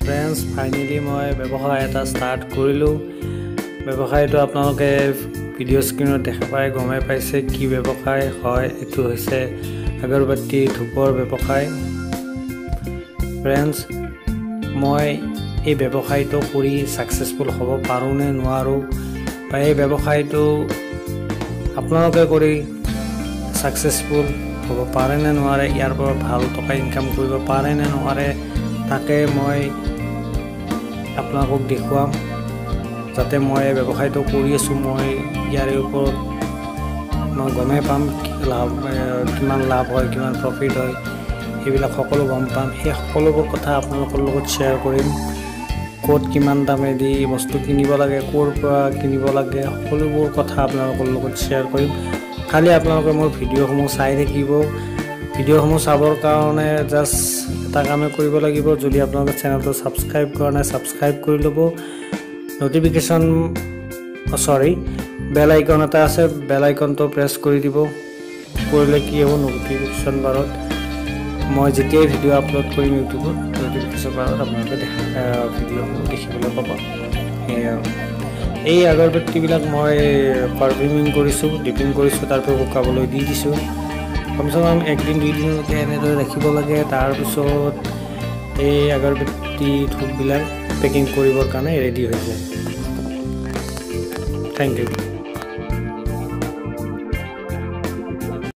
Friends finally মই ব্যৱসায় এটা ষ্টাৰ্ট কৰিলোঁ। ব্যৱসায়টো আপোনালোকে ভিডিঅ' স্ক্ৰীনত দেখা পাই গমাই পাইছে কি ব্যৱসায় হয়। এইটো হৈছে আগৰবাতি ধূপৰ ব্যৱসায়। ফ্ৰেণ্ডছ, মই এই ব্যৱসায়টো কৰি ছাকচেছফুল হ'ব পাৰোঁ নে নোৱাৰোঁ, বা এই ব্যৱসায়টো আপোনালোকে কৰি ছাকচেছফুল হ'ব পাৰে নে নোৱাৰে, ইয়াৰ পৰা ভাল টকা ইনকাম কৰিব পাৰে নে নোৱাৰে, তাকে মই আপোনালোকক দেখুৱাম। যাতে মই এই ব্যৱসায়টো কৰি আছোঁ, মই ইয়াৰ ওপৰত মই গমেই পাম কিমান লাভ হয়, কিমান প্ৰফিট হয়, এইবিলাক সকলো গম পাম। সেই সকলোবোৰ কথা আপোনালোকৰ লগত শ্বেয়াৰ কৰিম। ক'ত কিমান দামেদি বস্তু কিনিব লাগে, ক'ৰ পৰা কিনিব লাগে, সকলোবোৰ কথা আপোনালোকৰ লগত শ্বেয়াৰ কৰিম। খালি আপোনালোকে মোৰ ভিডিঅ'সমূহ চাই থাকিব। ভিডিঅ'সমূহ চাবৰ কাৰণে জাষ্ট এটা কামেই কৰিব লাগিব, যদি আপোনালোকে চেনেলটো ছাবস্ক্ৰাইব কৰা নাই ছাবস্ক্ৰাইব কৰি ল'ব। বেল আইকন এটা আছে, বেল আইকনটো প্ৰেছ কৰি দিব। কৰিলে কি হ'ব, নটিফিকেশ্যন বাৰত মই যেতিয়াই ভিডিঅ' আপলোড কৰিম ইউটিউবত, নটিফিকেশ্যন বাৰত আপোনালোকে ভিডিঅ'সমূহ দেখিবলৈ পাব। এই আগৰবাতিবিলাক মই পাৰফিউমিং কৰিছোঁ, ডিপিং কৰিছোঁ, তাৰপিছত শুকাবলৈ দি দিছোঁ। কমচে কম 1 দিন 2 দিনলৈকে এনেদৰে ৰাখিব লাগে। তাৰপিছত এই আগৰবাতি ধূপবিলাক পেকিং কৰিবৰ কাৰণে ৰেডি হৈ যায়। Thank U.